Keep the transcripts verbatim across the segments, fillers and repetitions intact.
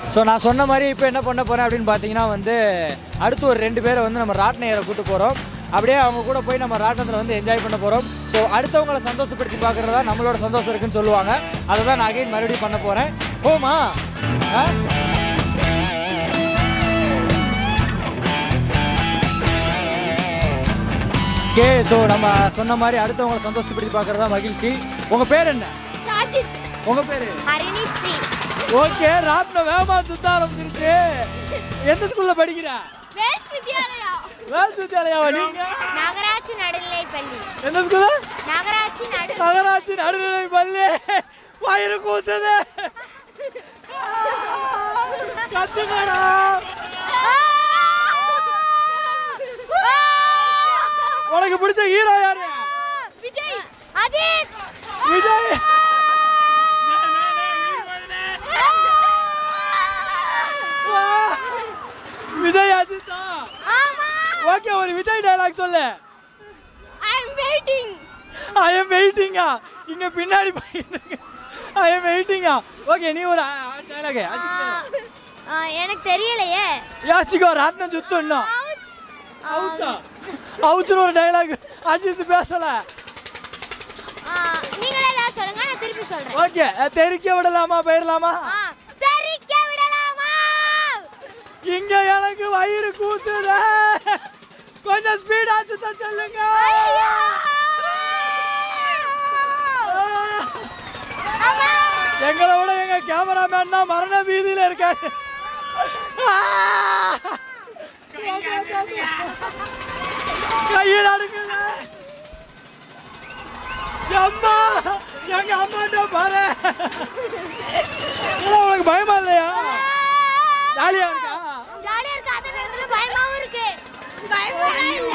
So நான் சொன்ன மாதிரி இப்போ என்ன பண்ண போகிறேன் அப்படின்னு பார்த்தீங்கன்னா வந்து அடுத்து ஒரு ரெண்டு பேரை வந்து நம்ம ராட்டின ஏற கூட்டு போகிறோம். அப்படியே அவங்க கூட போய் நம்ம ராட்டினத்தில் வந்து என்ஜாய் பண்ண போகிறோம். ஸோ அடுத்தவங்களை சந்தோஷப்படுத்தி பார்க்குறதா நம்மளோட சந்தோஷம் இருக்குன்னு சொல்லுவாங்க. அதை தான் நான் அகைன் மறுபடியும் பண்ண போகிறேன். போமா ஓகே. ஸோ நம்ம சொன்ன மாதிரி அடுத்தவங்களை சந்தோஷப்படுத்தி பார்க்குறதா மகிழ்ச்சி. உங்கள் பேர் என்ன? உங்கள் பேர்? ஹரிணிஸ்ரீ. ஓகே, ராட்டினம் வேகமா சுத்த ஆரம்பிச்சிருச்சு. எந்த ஸ்கூல்ல படிக்கிற? வேல்ஸ் வித்யாலயா. வேல்ஸ் வித்யாலயாவா நீங்க? நகராட்சி நடுநிலைப் பள்ளி. எந்த ஸ்கூல்? நகராட்சி நடு நகராட்சி நடுநிலைப் பள்ளி. வயிறு கூசுது. கத்துங்கடா. உனக்கு பிடிச்ச ஹீரோ யாரு? விஜய். அஜித். விஜய். விஜய் அஜித். ஆமா. ஓகே, ஒரு விஜய் டயலாக் சொல்லு. I am waiting. I am வெயிட்டிங்கா? இங்க பின்னாடி போயிட்டு ஐ அம் வெயிட்டிங்கா? ஓகே, நீ ஒரு டயலாக். எனக்கு தெரியலையே. யாச்சிக்கோ, ராட்டினம் சுத்தணும். அவுச்சா அவுச்சுன்னு ஒரு டயலாக் அஜித் பேசல. நீங்களே ஏதாவது சொல்லுங்க, நான் திருப்பி சொல்றேன். ஓகே, தெரிக்க விடலாமா போயிடலாமா? தெரிக்க விடலாமா? இங்க எனக்கு வயிறு கூசுது. கொஞ்சம் ஸ்பீடா சுத்த சொல்லுங்க. எங்களை விட எங்க கேமராமேன் தான் மரண வீதியில இருக்காரு. கையில் அடுக்கல. அம்மா, எங்க அம்மாட்ட பாரு. உனக்கு பயமா இல்லையா? ஜாலியா இருக்கா? ஜாலியா இருக்கு. அதே நேரத்துல பயமாவும் இருக்கு. பயமாவே இல்ல.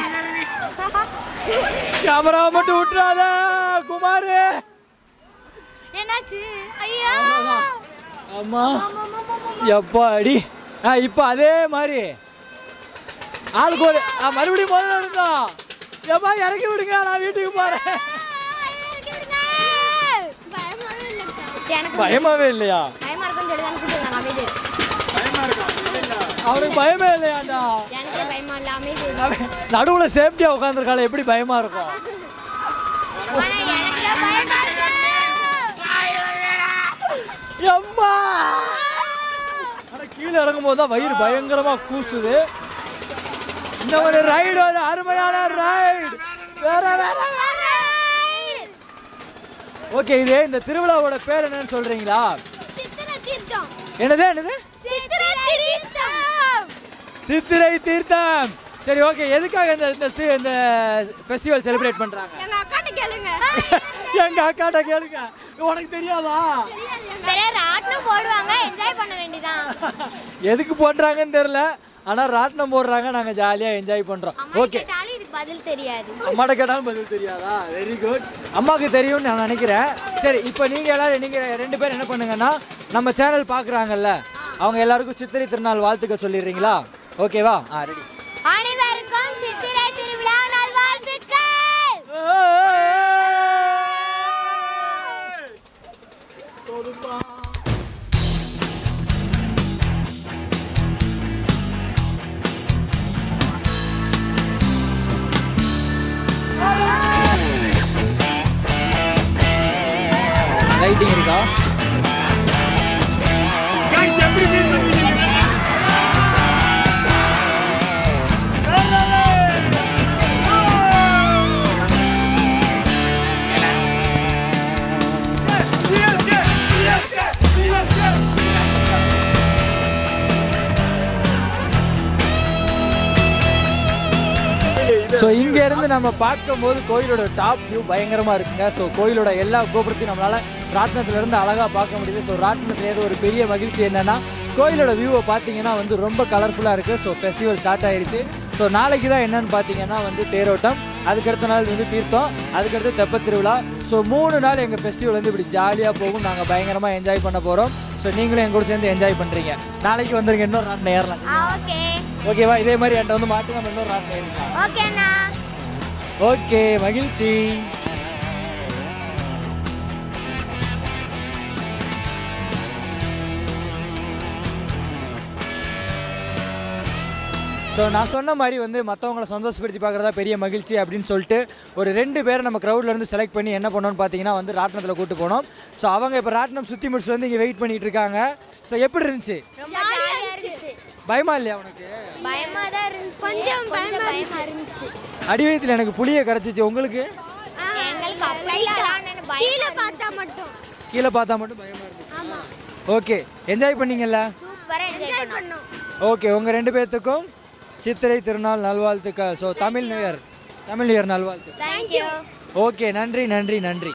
கேமரா மட்டும் விட்டுறாத குமார். என்னாச்சு? ஐயா. அம்மா எப்பாடி. இப்போ அதே மாதிரி ஆளுக்கு ஒரு மறுபடியும் முதல்ல இருந்தோம். எப்பா இறக்கி விடுங்க, நான் வீட்டுக்கு போறேன். பயமாவே இல்லையா? பயமா இருக்குன்னு சொல்லி தான் கூப்பிடுறாங்க. அமைதி. அவனுக்கு பயமே இல்லையாண்டா? எனக்கு பயமா இல்ல, அமைதி. நடுவுல சேஃப்டியா உட்காந்துருக்கால, எப்படி பயமா இருக்கும்? அம்மா கீழே இறங்கும் போது தான் வயிறு பயங்கரமா கூசுது. இந்த ஒரு ரைடு ஒரு அருமையான ரைடு. வேற வேற ஓகே, இது இந்த திருவிழாவோட பேர் என்னன்னு சொல்றீங்களா? சித்திரை தீர்த்தம். என்னது என்னது? சித்திரை தீர்த்தம். சித்திரை தீர்த்தம். சரி, ஓகே. எதுக்காக இந்த இந்த ஃபெஸ்டிவல் செலிப்ரேட் பண்றாங்க? எங்க அக்காட்ட கேளுங்க. எங்க அக்காட்ட கேளுங்க. உனக்கு தெரியாதா? நிறைய ராட்டினம் போடுவாங்க, என்ஜாய் பண்ண வேண்டியதான். எதுக்கு போடுறாங்கன்னு தெரியல, ஆனா ராட்டினம் போடுறாங்க, நாங்க ஜாலியா என்ஜாய் பண்றோம். ஓகே, இதுக்கு பதில் தெரியாது. அம்மாட்ட கேட்டாலும் பதில் தெரியாதா? Very good. அம்மாவுக்கு தெரியும்னு நான் நினைக்கிறேன். சரி, இப்போ நீங்க எல்லாரும் நீங்க ரெண்டு பேரும் என்ன பண்ணுங்கன்னா, நம்ம சேனல் பாக்குறாங்கல்ல, அவங்க எல்லாருக்கும் சித்திரை திருநாள் வாழ்த்துக்கள் சொல்லிடுறீங்களா? ஓகேவா? ஆ, ரெடி. அனைவருக்கும் சித்திரை திருவிழா நல்வாழ்த்துக்கள். லைட்டிங் இருக்கா? ஸோ இங்கேருந்து நம்ம பார்க்கும்போது கோயிலோட டாப் வியூ பயங்கரமாக இருக்குங்க. ஸோ கோயிலோட எல்லா கோபுரத்தையும் நம்மளால் ராட்டினத்துலேருந்து அழகாக பார்க்க முடியுது. ஸோ ராட்டினத்தில் ஏதோ ஒரு பெரிய மகிழ்ச்சி என்னென்னா, கோயிலோட வியூவை பார்த்தீங்கன்னா வந்து ரொம்ப கலர்ஃபுல்லாக இருக்குது. ஸோ ஃபெஸ்டிவல் ஸ்டார்ட் ஆயிடுச்சு. ஸோ நாளைக்கு தான் என்னென்னு பார்த்தீங்கன்னா வந்து தேரோட்டம், அதுக்கடுத்த நாள் வந்து தீர்த்தம், அதுக்கடுத்து தெப்பத் திருவிழா. ஸோ மூணு நாள் எங்கள் ஃபெஸ்டிவல் வந்து இப்படி ஜாலியாக போகும். நாங்கள் பயங்கரமாக என்ஜாய் பண்ண போகிறோம். ஸோ நீங்களும் எங்க கூட சேர்ந்து என்ஜாய் பண்ணுறீங்க. நாளைக்கு வந்துருங்க, இன்னொரு ராட்டினம் ஏறலாம். ஓகே ஓகேவா? இதே மாதிரி என்கிட்ட வந்து மாற்றி நம்ம இன்னொரு ராட்டினம் ஏறலாம். ஓகேண்ணா. ஓகே, மகிழ்ச்சி. ஸோ நான் சொன்ன மாதிரி வந்து மற்றவங்களை சந்தோஷப்படுத்தி பார்க்குறதா பெரிய மகிழ்ச்சி அப்படின்னு சொல்லிட்டு ஒரு ரெண்டு பேரை நம்ம க்ரௌட்லேருந்து செலக்ட் பண்ணி என்ன பண்ணோன்னு பார்த்தீங்கன்னா வந்து ராட்டினத்தில் கூட்டு போனோம். ஸோ அவங்க இப்போ ராட்டினம் சுற்றி முடிச்சுட்டு வந்து இங்கே வெயிட் பண்ணிட்டு இருக்காங்க. ஸோ எப்படி இருந்துச்சு? ரொம்ப ஜாலியா இருந்துச்சு. பயமா இல்லையா உனக்கு? பயமா தான் இருந்துச்சு. கொஞ்சம் பயமா இருந்துச்சு. அடிவயத்தில் எனக்கு புளியை கரைச்சிச்சு. உங்களுக்கு? எங்களுக்கு அப்படிலாம் கீழே பார்த்தா மட்டும் கீழே பார்த்தா மட்டும் பயமா இருந்துச்சு. ஆமா. ஓகே, என்ஜாய் பண்ணீங்கல்ல? சூப்பரா என்ஜாய் பண்ணோம். ஓகே, உங்கள் ரெண்டு பேர்த்துக்கும் சித்திரை திருநாள் நல்வாழ்த்துக்கள். So Tamil new year Tamil new year நல்வாழ்த்து. தேங்க்யூ. ஓகே, நன்றி நன்றி நன்றி.